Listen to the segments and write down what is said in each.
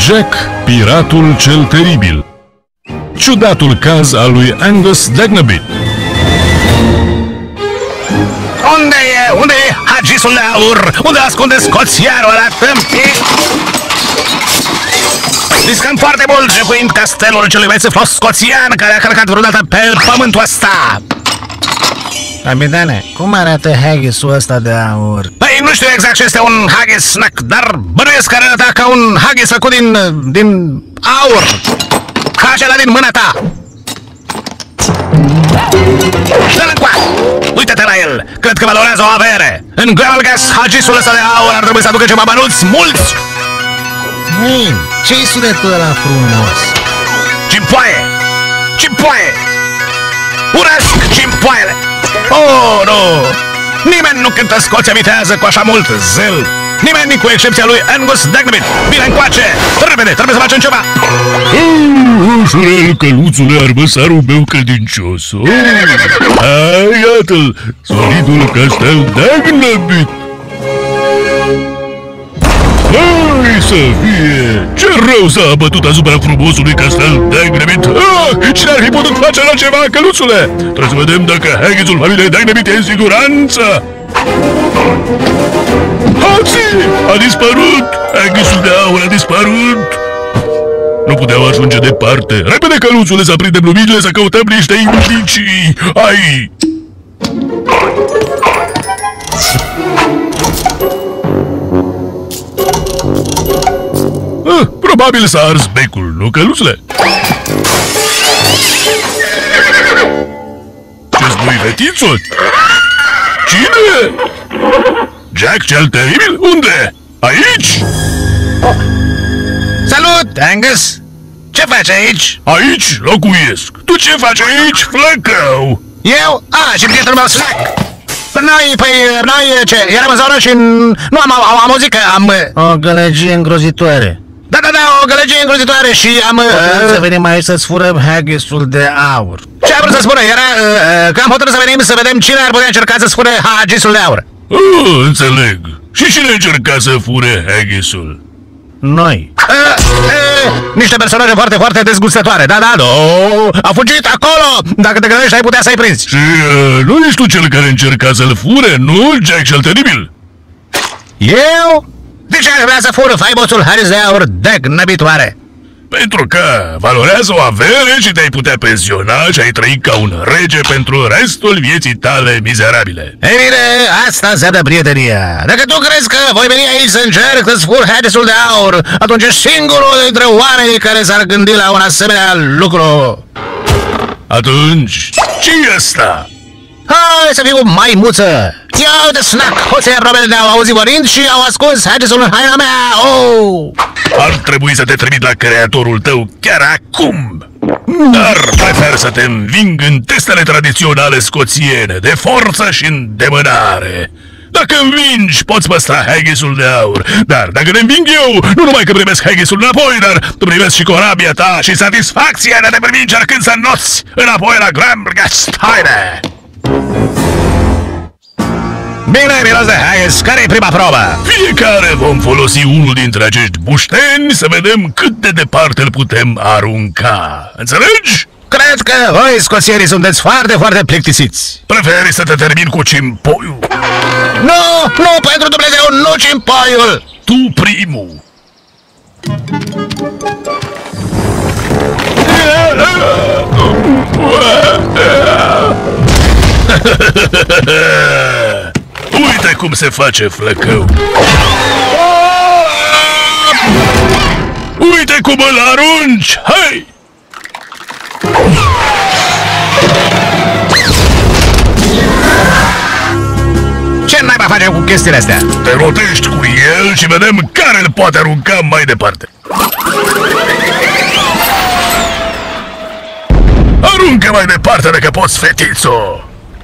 Jack, piratul cel teribil. Ciudatul caz al lui Angus Dagnabit. Unde e hagisul de aur? Unde ascunde scoțiarul ăla tâmpit? Riscăm foarte mult jefuind castelul celui mai țâflos scoțian care a călcat vreodată pe pământul ăsta. Capitane, cum arată haggisul ăsta de aur? Păi nu știu exact ce este un haggis snack, dar bănuiesc că arăta ca un haggis făcut din aur. Ca acela din mâna ta. Dă-l încoa! Uită-te la el! Cred că valorează o avere! În Gravelgas, hagisul ăsta de aur ar trebui să aducă ceva bănuți mulți! Hei, ce-i sunetul ăla frumos? Cimpoaie! Cimpoaie! Urăsc cimpoaiele! Oh, nu! Nimeni nu cântă Scoția vitează cu așa mult zel! Nimeni cu excepția lui Angus Dagnabit! Bine încoace! Repede, trebuie să facem ceva! Ușurel, căluțule, armăsarul meu credincios. Iată-l, solidul castel Dagnabit. Hai să fie! Ce rău s-a abătut asupra frumosului castel Dagnabit! Cine ar fi putut face la ceva, căluțule? Trebuie să vedem dacă haggisul familiei Dagnabit e în siguranță! Hoții! A dispărut! Haggisul de aur a dispărut! Nu puteau ajunge departe. Repede, căluțule, să aprindem luminile, să căutăm niște indicii! Hai! Probabil s-a ars becul, nu, căluțule? Ce spui, fetițo? Cine? Jack cel teribil? Unde? Aici? Salut, Angus! Ce faci aici? Aici locuiesc. Tu ce faci aici, flăcău? Eu? Și prietenul meu Slack! Noi ce? Eram în zonă și nu am auzit că am... O gălăgie îngrozitoare. Da, o gălăgie îngrozitoare și am... Să venim aici să-ți furăm haggisul de aur. Ce am vrut să spună? Era că am hotărât să venim să vedem cine ar putea încerca să-ți fure haggisul de aur. Înțeleg. Și cine încerca să fure haggisul? Noi. Niște personaje foarte, foarte dezgustătoare. Da, a fugit acolo. Dacă te gândești, ai putea să-i prinzi. Și nu ești tu cel care încerca să-l fure, nu, Jack cel teribil? Eu? De ce ar vrea să fură faimosul haggis de aur Dagnabitoare? Pentru că valorează o avere și te-ai putea pensiona și ai trăi ca un rege pentru restul vieții tale mizerabile. Ei bine, asta înseamnă prietenia. Dacă tu crezi că voi veni aici să încerc să-ți fur haggisul de aur, atunci ești singurul dintre oamenii care s-ar gândi la un asemenea lucru. Atunci, ce e ăsta? Hai să fiu o maimuță! Ia uite, Snack! Hoții probabil ne-au auzit vorbind și au ascuns haggisul în haina mea! Ar trebui să te trimit la creatorul tău chiar acum! Dar prefer să te înving în testele tradiționale scoțiene de forță și îndemânare. Dacă învingi, poți păstra haggisul de aur. Dar dacă te înving eu, nu numai că primesc haggisul înapoi, dar tu primesc și corabia ta și satisfacția de a te primi încercând să înnoți înapoi la Glambrgasteine. Bine, miros de haggis, care e prima probă? Fiecare vom folosi unul dintre acești bușteni să vedem cât de departe îl putem arunca. Înțelegi? Cred că voi, scoțierii, sunteți foarte, foarte plictisiți. Preferi să te termin cu cimpoiul? Nu, pentru Dumnezeu, nu cimpoiul! Tu primul! Uite cum se face, flăcău! Uite cum îl arunci! Hai! Ce naiba facem cu chestiile astea? Te rotești cu el și vedem care îl poate arunca mai departe. Aruncă mai departe dacă poți, fetițo!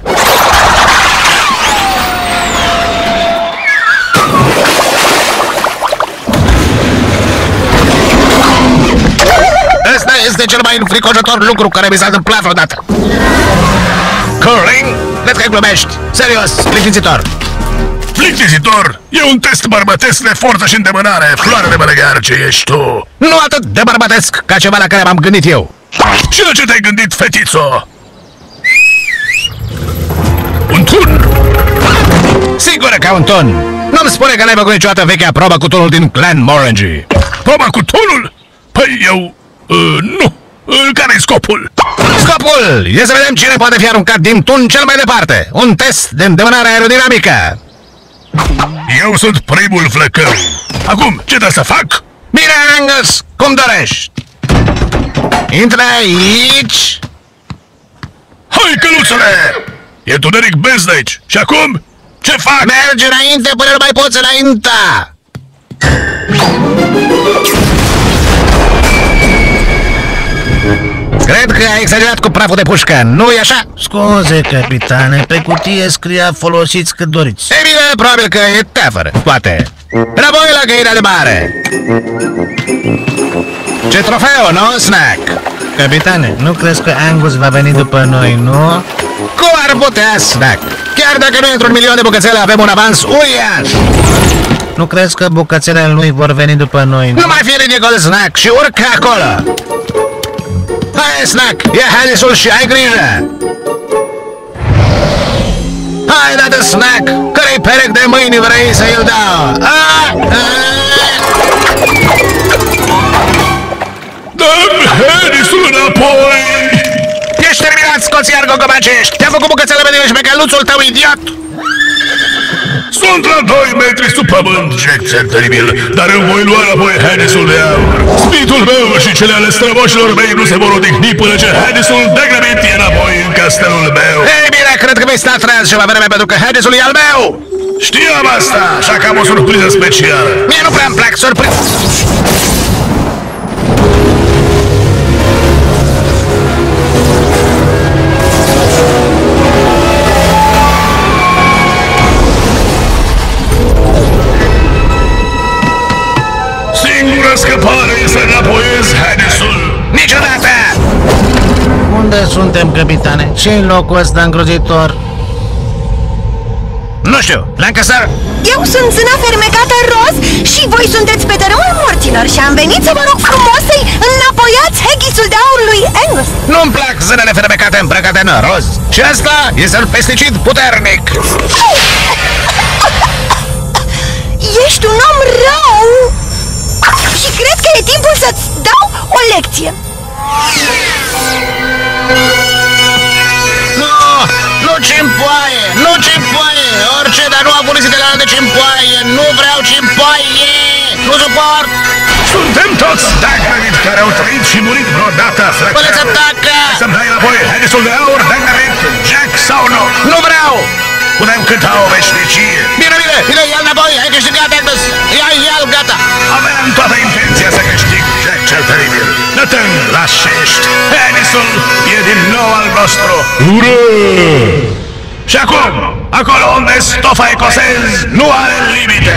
Ăsta este cel mai înfricoșător lucru care mi s-a întâmplat vreodată. Curling? Cred că glumești. Serios, liniștitor. Plictisitor! E un test bărbătesc de forță și îndemânare, floare de bălegar ce ești tu! Nu atât de bărbătesc ca ceva la care m-am gândit eu. Și la ce te-ai gândit, fetițo? Un tun! Sigur că un ton. Nu-mi spune că n-ai făcut niciodată vechea probă cu tunul din Glenmorangie. Proba cu tunul? Păi eu... nu! Care-i scopul? Scopul e să vedem cine poate fi aruncat din tun cel mai departe. Un test de îndemânare aerodinamică. Eu sunt primul flăcău. Acum, ce trebuie să fac? Bine, Angus, cum dorești. Intră aici. Hai, căluțule! E tuneric bez de aici. Și acum, ce fac? Mergi înainte până nu mai poți înainta. Cred că ai exagerat cu praful de pușcă, nu-i așa? Scuze, capitane, pe cutie scria folosiți cât doriți. E bine, probabil că e teafăr, poate. Înapoi la găina de mare. Ce trofeu, nu, Snack? Capitane, nu crezi că Angus va veni după noi, nu? Cum ar putea, Snack? Chiar dacă nu într-un milion de bucățele avem un avans uriaș. Nu crezi că bucățelele lui vor veni după noi, nu? Nu mai fi ridicol, Snack, și urcă acolo. Hai, Snack, ia Harrisul și ai grijă. Hai, dată, Snack, cărei perec de mâini vrei să îl dau? Dă-mi Harrisul înapoi! Ești terminat, scoțiar gogomacești! Te-am făcut bucățele pe tine și pe căluțul tău, idiot! Sunt la 2 metri sub pământ, Jack teribil, dar îmi voi lua înapoi Harrisul de aur. Spitul meu și cele ale strămoșilor mei nu se vor odihni până ce Harrisul degrăbit e înapoi în castelul meu. Ei bine, cred că vei sta treaz ceva vreme pentru că Harrisul e al meu! Știam asta, așa că am o surpriză specială. Mie nu prea-mi plac surprize. Singura scăpare e să înapoiez Harrisul. Niciodată! Unde suntem, capitane? Ce-i locul ăsta îngrozitor? Nu știu, Lancaster? Eu sunt zâna fermecată roz și voi sunteți pe terenul morților și am venit să vă rog frumos să-i înapoiați Haggisul de aur lui Angus. Nu-mi plac zânele fermecate îmbrăcate în roz. Și asta este un pesticid puternic. Ești un om rău și cred că e timpul să-ți dau o lecție. Nu cimpoaie! Nu cimpoaie! Orice, dar nu am folosit de la de cimpoaie! Nu vreau cimpoaie! Nu suport! Suntem toți Dagnarit care au trăit și murit vreodată, frăcă. Păleți-mi tacă! Să-mi dai înapoi Harrisul de aur, Dagnarit, Jack sau nu? Nu vreau! Putem cânta o veșnicie. Bine, ia-l înapoi! Ai câștigat, Agnes! Ia-l, gata! Aveam toată intenția să câștig, Jack cel teribil. Nătân, lașești! Harrisul e din nou al nostru! Ura! Și acum, acolo unde stofa ecosez nu are limite!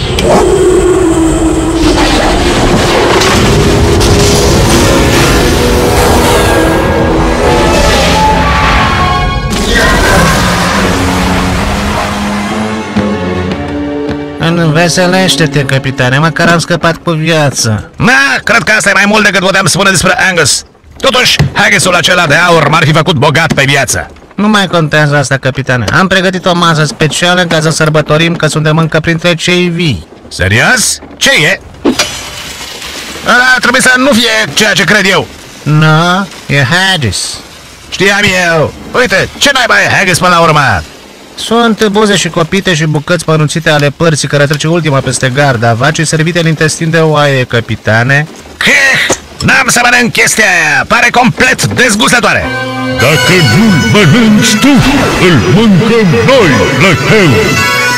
Înveselește-te, capitane, măcar am scăpat cu viață. Cred că asta e mai mult decât puteam spune despre Angus. Totuși, Haggisul acela de aur m-ar fi făcut bogat pe viață. Nu mai contează asta, capitane. Am pregătit o masă specială ca să sărbătorim că suntem încă printre cei vii. Serios? Ce e? Ăla trebuie să nu fie ceea ce cred eu. Nu, e Haggis. Știam eu. Uite, ce naiba e Haggis până la urmă? Sunt buze și copite și bucăți pănunțite ale părții care trece ultima peste garda vaci servite în intestin de oaie, capitane. N-am să mănânc chestia aia, pare complet dezgustătoare. Dacă nu-l mănânci tu, îl mâncăm noi, lăcău!